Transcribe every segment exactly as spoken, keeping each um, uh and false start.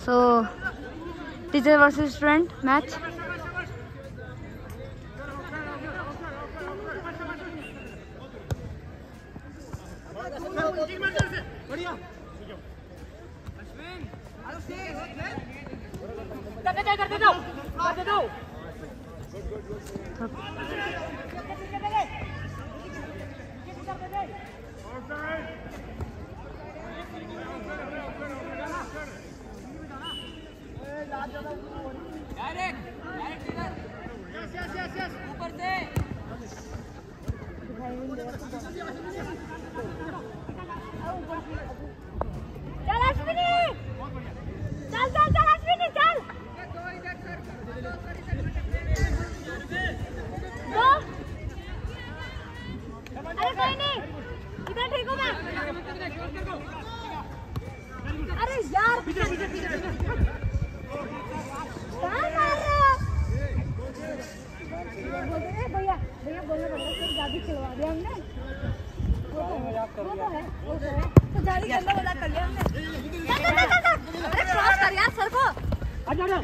So, teacher versus student match. चल अश्विनी, चल चल चल अश्विनी चल। दो। अरे कोई नहीं, इधर ठीक हूँ मैं। अरे यार कहाँ मार रहे हो? भैया भैया बोलना पड़ेगा, सिर्फ दादी खिलवा दिया हमने। वो तो है, वो तो है। तो जाली के अंदर मजाक कर लिया हमने। चल चल चल चल। अरे क्रॉस कर यार सर को। आजा ना।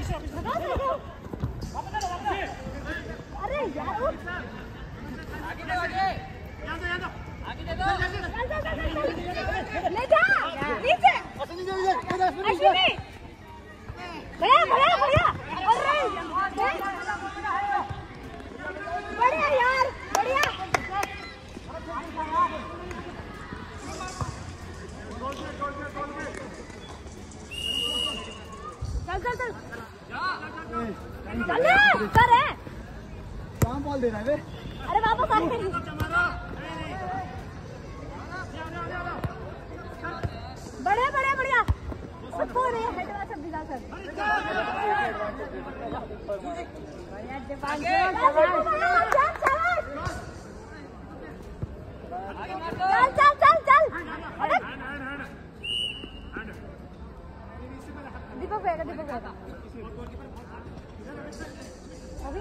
अरे यार उठ। आगे दे आगे। यहाँ दो यहाँ दो। आगे दे दो। चल चल चल चल। ले जा। नीचे। अश्विनी। भैया भैया भैया। अरे बढ़िया यार बढ़िया। चल चल चल चल कर है कहाँ बॉल दे रहा है बे? अरे वापस आ बढ़िया बढ़िया बढ़िया सबको रे हेडवा सब दिला सर बढ़िया जवान चल चल चल चल अरे दीपक भैया दीपक भैया अभी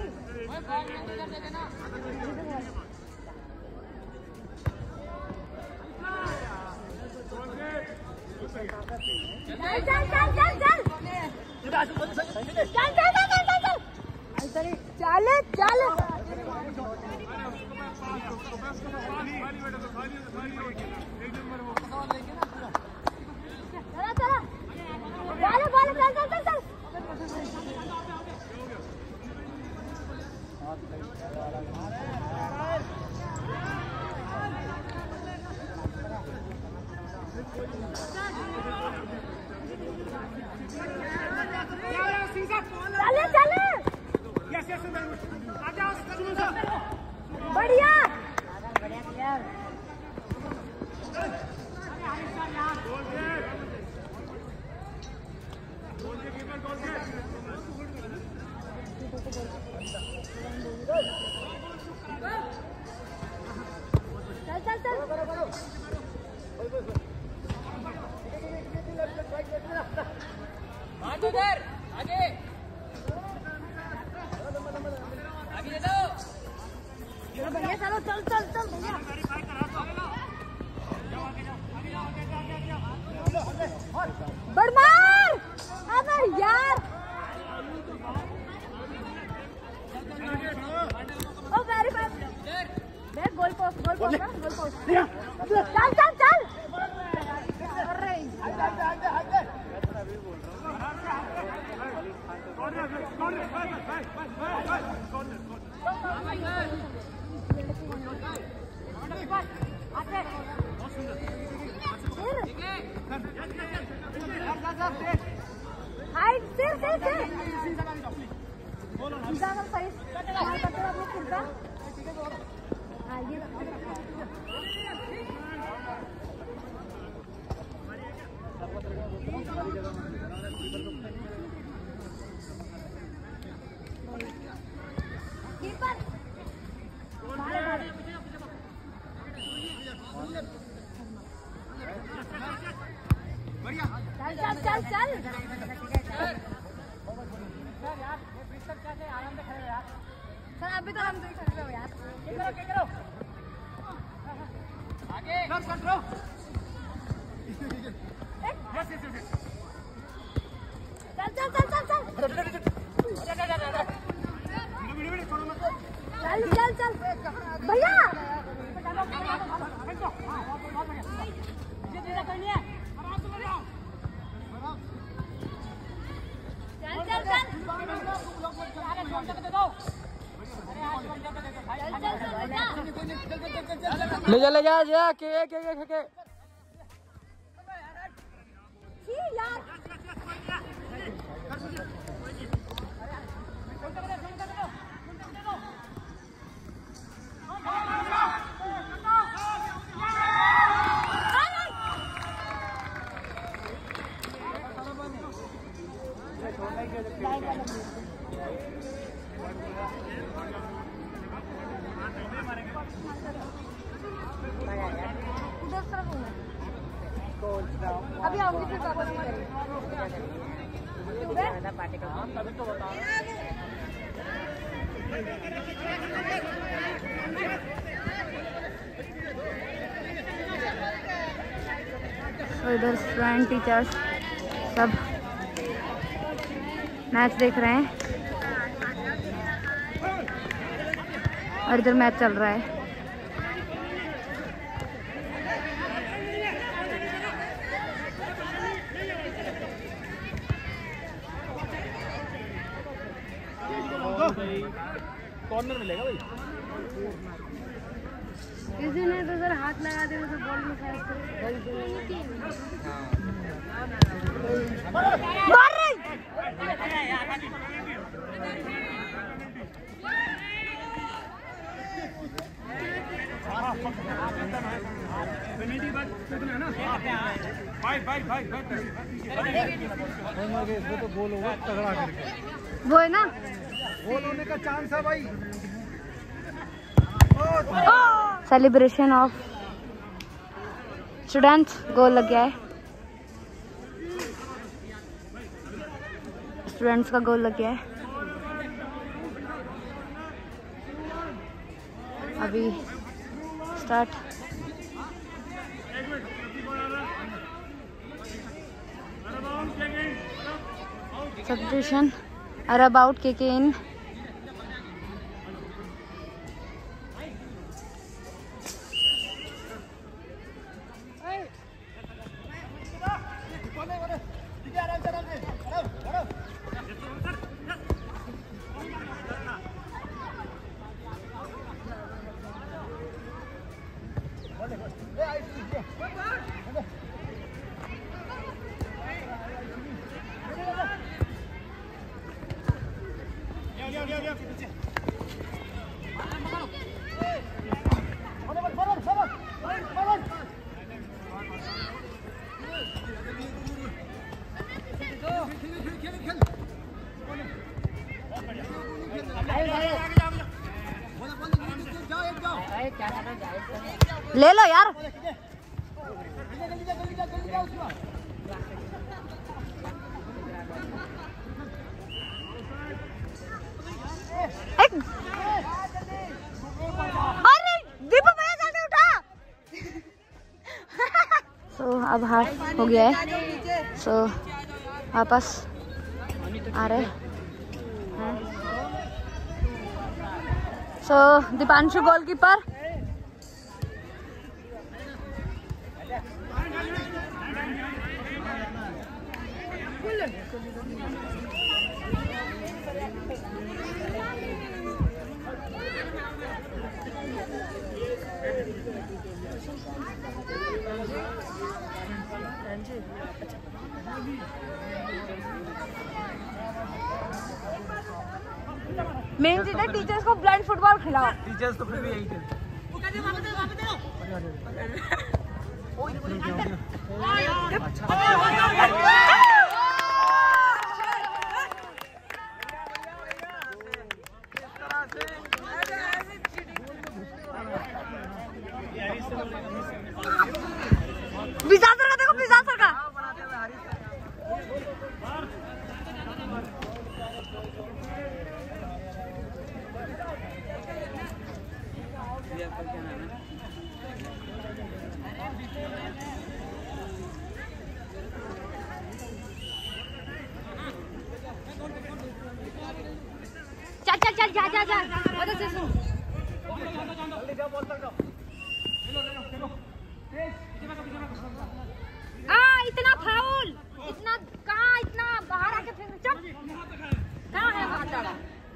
चल चल चल चल चल चल चल चल चल चल चल चला चला चल चल चल चल चले चले बढ़िया चल चल चल आगे इधर आगे आगे दे दो बढ़िया चलो चल चल चल भैया बड़मार अबे यार ओ वेरी फास्ट देख गोल पोस्ट गोल पोस्ट ना गोल पोस्ट चल चल चल अरे हाइट सिर सिर सिर जाना सही मार करते हो अपने खुद का हाँ ये कीपर मारे मारे चल चल चल चल सर अभी तो हम तो खड़े हो यार क्या करो क्या करो आगे कर कर रो एक चल चल चल चल चल चल भैया चल चल चल ले जा ले जा जा के के के के यार अभी आऊंगी फिर वापस पार्टी का इधर स्टूडेंट टीचर्स सब मैच देख रहे हैं और इधर मैच चल रहा है। कॉर्नर मिलेगा भाई। किसी ने तो सर हाथ लगा दे तो बॉल में तो गोल होगा तगड़ा करके, वो है ना गोल होने का चांस है भाई। सेलिब्रेशन ऑफ स्टूडेंट्स, गोल लग गया है, स्टूडेंट्स का गोल लग गया है। अभी start substitution are about kick in. ले लो यार, एक अरे दीपक भैया जल्दी उठा। सो so, अब हार हो गया है, सो so, वापस आ रहे हैं। So so, Deepanshu goalkeeper, main चीज है टीचर्स को ब्लाइंड फुटबॉल खिलाओ। टीचर्स तो फिर भी यही थे। विजासर का देखो, विजासर का जा जा जा उधर से सुन। आ इतना फाउल, इतना कहाँ, इतना बाहर आके फेंक चुप। कहाँ है वहाँ तक?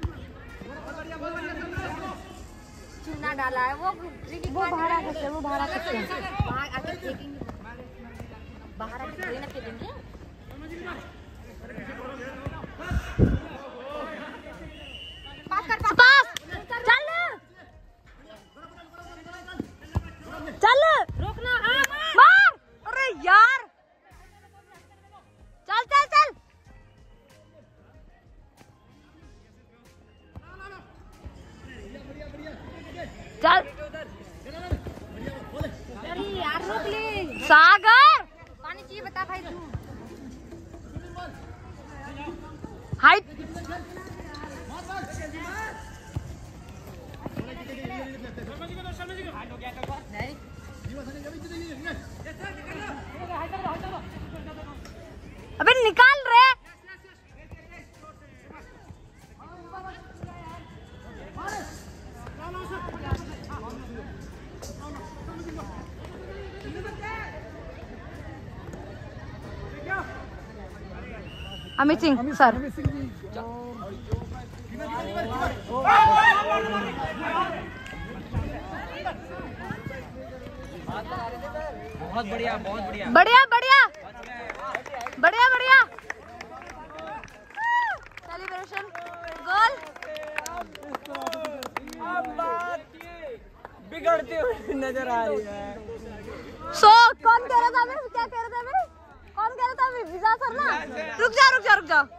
चूना डाला है वो वो बाहर आके से वो बाहर आके से बाहर आके फेंकेंगे, बाहर आके थोड़ी ना फेंकेंगे। पास कर पास चल चल रोकना मार। अरे यार चल चल चल चल। अरे यार रोक ले सागर, पानी चाहिए बता भाई तू। हाइट अबे निकाल रे। अमित सिंह सर बहुत बढ़िया, बहुत बढ़िया, बढ़िया बढ़िया बढ़िया बढ़िया सेलिब्रेशन गोल। बिगड़ती हुई नजर आ रही है। सो कौन कह रहा था अभी? क्या कह रहा था अभी? कौन कह रहा था अभी? विजा सर ना? रुक जा रुक जा रुक जा।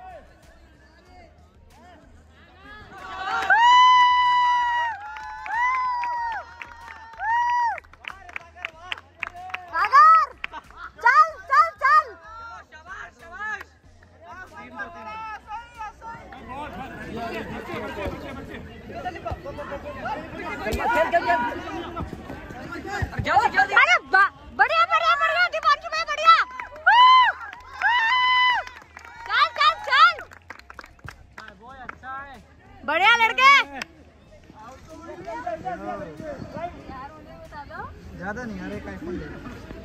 जल्दी जल्दी। अरे बढ़िया बढ़िया बढ़िया दीपांशु भाई बढ़िया। चल चल चल बढ़िया लड़के। ज्यादा नहीं, अरे का फोन ले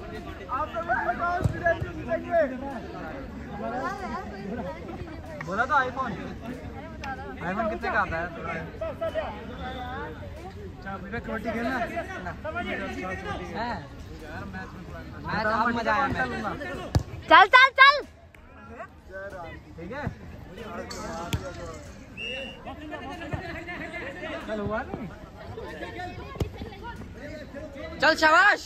बोला तो आईफोन आईफोन कितने का आता है? कबड्डी खेलना है मैच अब मजा आया। चल चल चल ठीक है चल हुआ नहीं। चल शाबाश,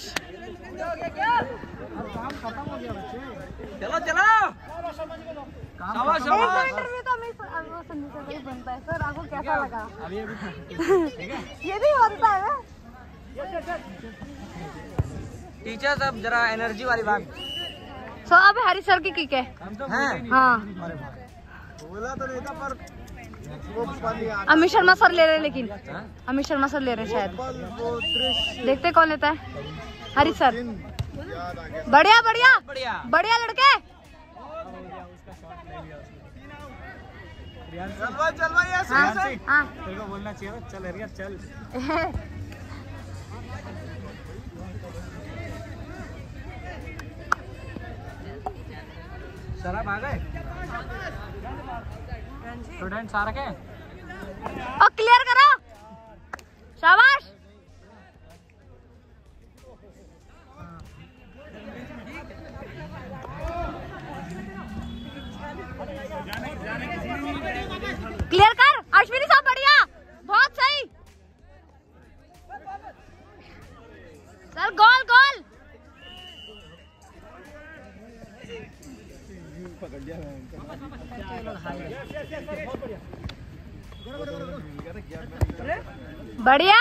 अब काम खत्म हो गया बच्चे। चलो चलो काम शाबाश खत्म हो एक गया। इंटरव्यू तो मिस वो संदीप सर ही बनता है। सर आपको कैसा लगा? अभी अभी ठीक है। ये भी बनता है ना? टीचर्स अब जरा एनर्जी वाली बात। सो अब हरी सर की किक है। हैं? हाँ अरे भाई बोला तो नहीं था पर वो पानी आ अमित शर्मा सर ले रहे हैं, लेकिन हाँ? अमित शर्मा सर ले रहे हैं शायद। वो दृश्य देखते कौन लेता है। हरी सर याद आ गया। बढ़िया बढ़िया बढ़िया बढ़िया लड़के। चल भाई चल भाई ऐसे हाँ ऐसे हाँ तेरे को बोलना चाहिए था, चल एरिया चल। शराब आ गए स्टूडेंट सारे के और क्लियर करो। शाबाश क्लियर कर। अश्विनी साहब बढ़िया, बहुत सही। Sir goal goal. बढ़िया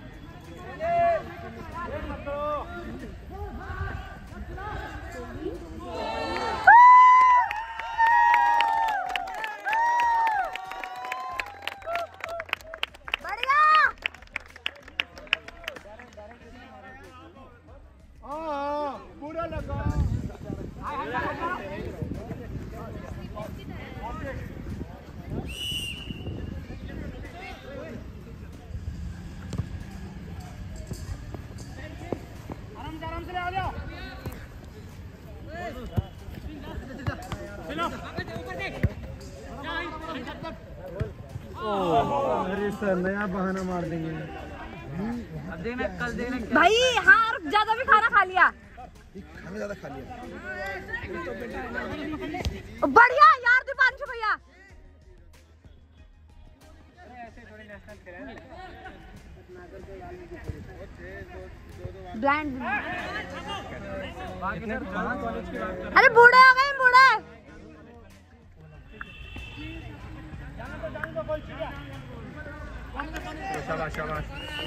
पूरा लगा। सर नया बहाना मार देंगे। अब देखना कल देखना भाई हाँ, और ज्यादा भी खाना खा लिया। खाना ज्यादा खा लिया। बढ़िया यार दीपांशु भैया। ब्लाइंड। अरे बूढ़े हो गए बूढ़े। शाबाश शाबाश।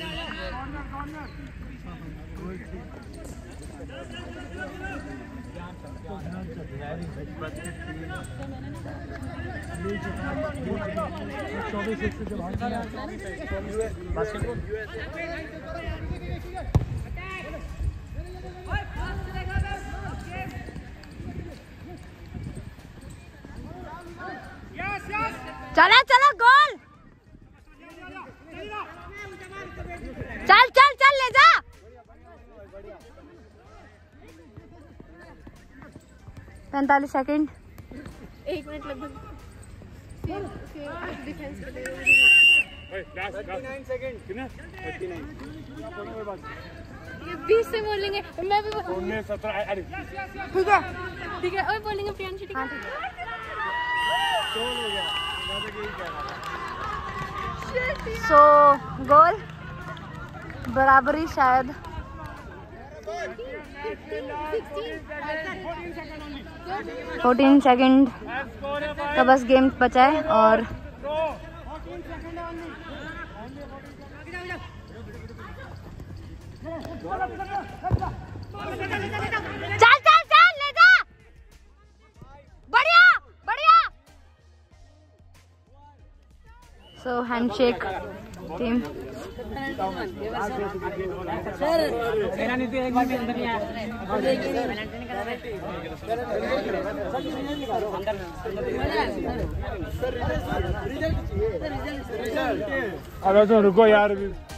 चला चला गोल। चल चल चल ले जा। पैंतालीस सेकंड। एक मिनट लगभग डिफेंस बीस से बोलेंगे। मैं भी ठीक है ठीक है और बोलेंगे प्रियांशु ठीक है। सो गोल बराबरी शायद। फोर्टीन सेकंड का बस गेम बचा है और चल चल चल ले जा। बढ़िया बढ़िया। So handshake team. अगर तो रुको यार।